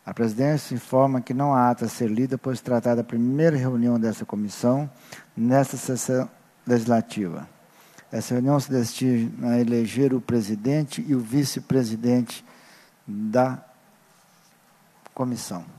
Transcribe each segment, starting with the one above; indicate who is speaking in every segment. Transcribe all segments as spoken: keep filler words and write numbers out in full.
Speaker 1: A presidência informa que não há ata a ser lida, pois tratar da primeira reunião dessa comissão nesta sessão legislativa. Essa reunião se destina a eleger o presidente e o vice-presidente da comissão.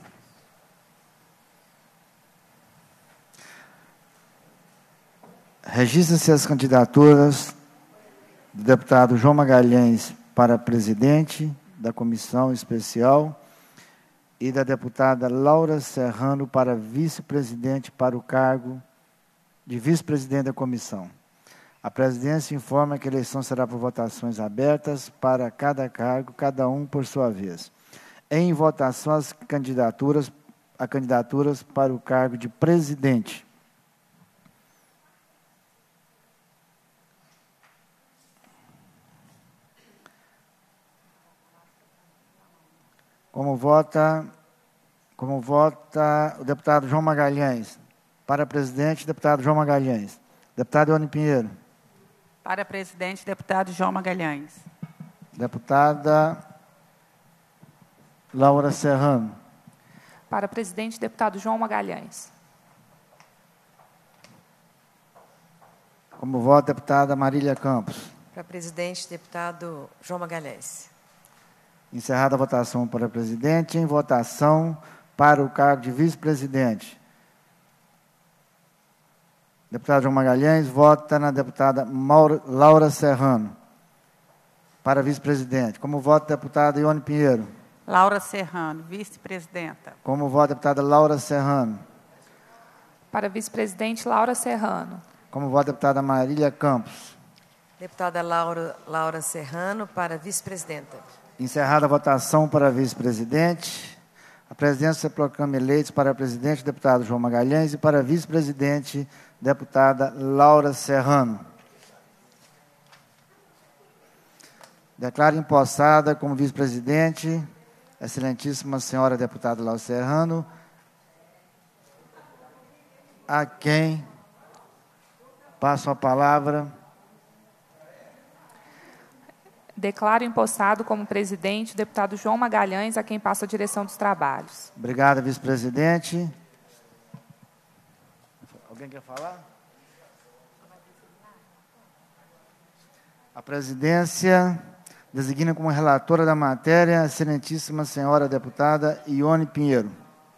Speaker 1: Registra-se as candidaturas do deputado João Magalhães para presidente da comissão especial e da deputada Laura Serrano para vice-presidente para o cargo de vice-presidente da comissão. A presidência informa que a eleição será por votações abertas para cada cargo, cada um por sua vez. Em votação, as candidaturas, a candidaturas para o cargo de presidente. Como vota, como vota o deputado João Magalhães? Para presidente, deputado João Magalhães. Deputado Ione Pinheiro.
Speaker 2: Para presidente, deputado João Magalhães.
Speaker 1: Deputada Laura Serrano.
Speaker 3: Para presidente, deputado João Magalhães.
Speaker 1: Como vota, deputada Marília Campos.
Speaker 4: Para presidente, deputado João Magalhães.
Speaker 1: Encerrada a votação para presidente, em votação para o cargo de vice-presidente. Deputado João Magalhães vota na deputada Maura, Laura Serrano para vice-presidente. Como vota a deputada Ione Pinheiro?
Speaker 2: Laura Serrano, vice-presidenta.
Speaker 1: Como vota a deputada Laura Serrano?
Speaker 3: Para vice-presidente, Laura Serrano.
Speaker 1: Como vota a deputada Marília Campos?
Speaker 4: Deputada Laura, Laura Serrano para vice-presidenta.
Speaker 1: Encerrada a votação para vice-presidente, a presidência proclama eleitos para presidente deputado João Magalhães e para vice-presidente deputada Laura Serrano. Declaro empossada como vice-presidente a excelentíssima senhora deputada Laura Serrano, a quem passo a palavra.
Speaker 3: Declaro empossado como presidente o deputado João Magalhães, a quem passo a direção dos trabalhos.
Speaker 1: Obrigado, vice-presidente. Alguém quer falar? A presidência designa como relatora da matéria a excelentíssima senhora deputada Ione Pinheiro.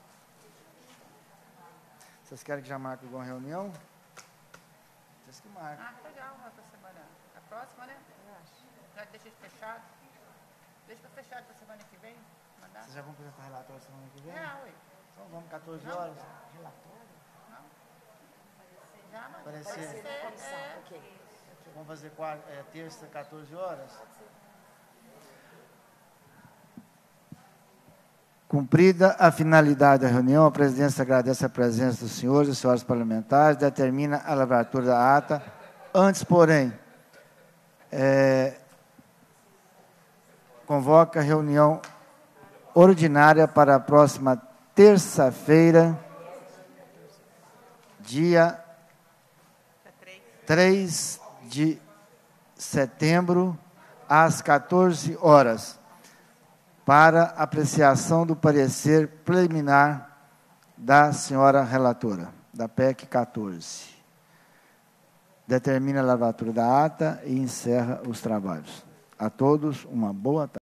Speaker 1: Vocês querem que já marque alguma reunião? Vocês que marcam.
Speaker 2: Ah, legal, outra semana. A próxima, né? Já deixa fechado. Deixa fechado para a semana que vem. Mandar.
Speaker 1: Vocês já vão apresentar relatório semana que vem?
Speaker 2: É, ui.
Speaker 1: Então vamos, quatorze horas.
Speaker 2: Relatório? Não. Já, mas
Speaker 1: Parecer.
Speaker 2: Parecer, é.
Speaker 4: Ok.
Speaker 1: Vamos fazer quarta, é, terça, quatorze horas? Cumprida a finalidade da reunião, a presidência agradece a presença dos senhores e senhoras parlamentares, determina a lavratura da ata. Antes, porém, é, convoca a reunião ordinária para a próxima terça-feira, dia três de setembro, às quatorze horas, para apreciação do parecer preliminar da senhora relatora, da P E C quatorze. Determina a lavratura da ata e encerra os trabalhos. A todos, uma boa tarde.